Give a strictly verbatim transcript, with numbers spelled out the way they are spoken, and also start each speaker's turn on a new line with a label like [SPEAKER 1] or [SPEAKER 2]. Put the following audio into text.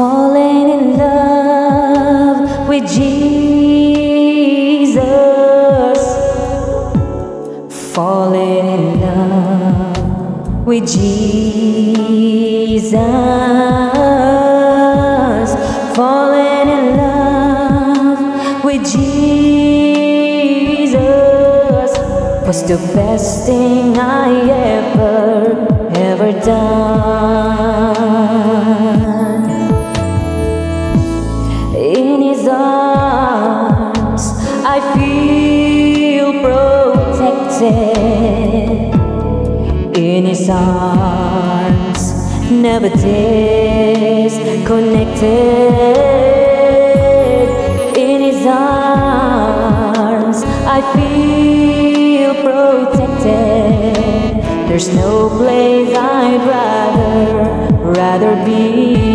[SPEAKER 1] Falling in love with Jesus. Falling in love with Jesus. Falling in love with Jesus was the best thing I ever, ever done. In His arms I feel protected. In His arms, never disconnected. In His arms I feel protected. There's no place I'd rather, rather be.